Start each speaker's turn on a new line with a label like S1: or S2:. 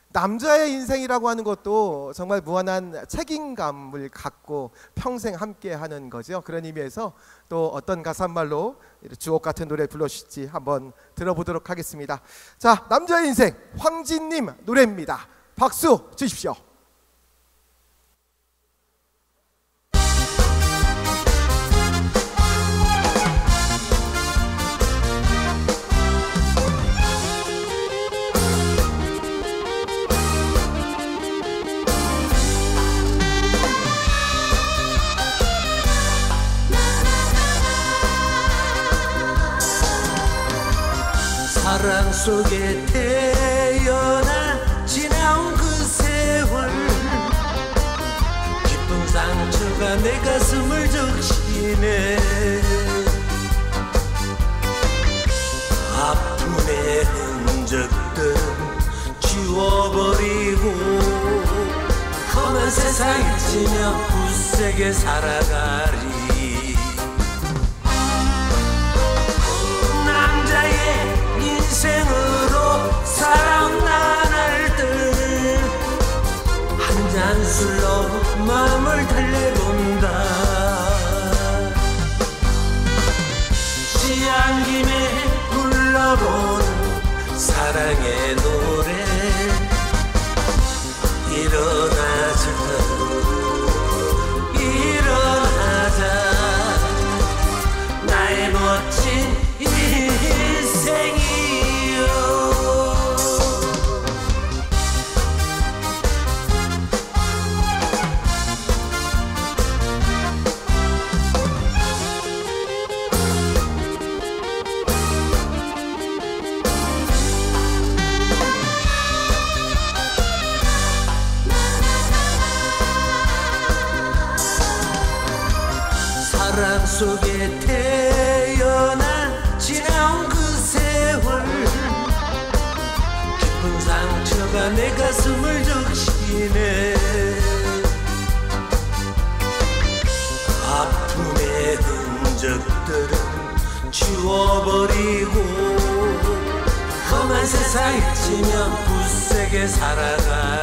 S1: 남자의 인생이라고 하는 것도 정말 무한한 책임감을 갖고 평생 함께하는 거죠. 그런 의미에서 또 어떤 가사 한 말로 주옥 같은 노래 불러주실지 한번 들어보도록 하겠습니다. 자, 남자의 인생 황진님 노래입니다. 박수 주십시오.
S2: 사랑 속에 태어나 지나온 그 세월, 깊은 상처가 내 가슴을 적시네. 아픔의 흔적들은 지워버리고 험한 세상에 지며 굳세게 살아가리. 인생으로 살아온 나날들 한 잔 술로 마음을 달래본다. 취한 김에 불러보는 사랑의 노래. 일어나자 일어나자 나의 멋진 인생이. 사랑 속에 태어나 지나온 그 세월, 깊은 상처가 내 가슴을 적시네. 아픔의 흔적들은 지워버리고 험한 세상에 지며 굳세게 살아가.